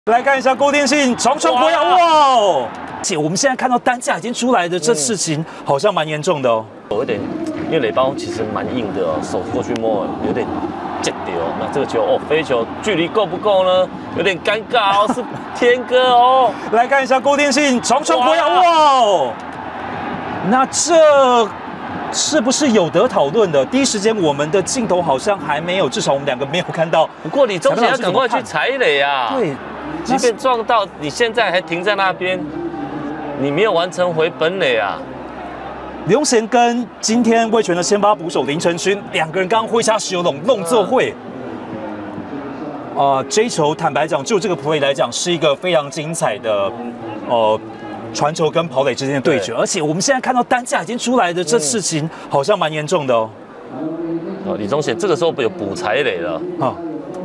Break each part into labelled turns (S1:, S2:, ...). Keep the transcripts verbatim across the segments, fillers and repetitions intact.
S1: 来看一下郭天信重重国阳哇！且我们现在看到单价已经出来的这事情，好像蛮严重的哦。
S2: 有点，因为垒包其实蛮硬的哦，手过去摸有点接丢。那这个球哦，飞球距离够不够呢？有点尴尬哦，是天哥哦。
S1: 来看一下郭天信重重国阳哇！那这是不是有得讨论的？第一时间我们的镜头好像还没有，至少我们两个没有看到。
S2: 不过李宗贤要赶快去踩垒啊！
S1: 对。
S2: 即便撞到，你现在还停在那边，你没有完成回本垒啊！
S1: 李宗贤跟今天味全的先发捕手林承勋两个人刚刚挥下石油龙弄这会，啊、呃，这一球坦白讲，就这个 play 来讲，是一个非常精彩的，呃，传球跟跑垒之间的对决，而且我们现在看到单价已经出来的这事情，好像蛮严重的哦。
S2: 哦，李宗贤这个时候有补踩垒了啊。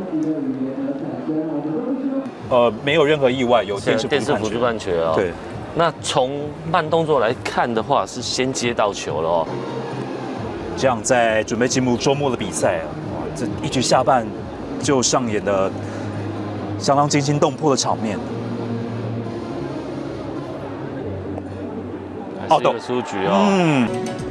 S1: 呃，没有任何意外，有电视
S2: 电视辅助判决哦。
S1: 对，
S2: 那从慢动作来看的话，是先接到球了哦。
S1: 这样在准备进入周末的比赛，哇，这一局下半就上演了相当惊心动魄的场面。
S2: 还是一个出局哦。嗯。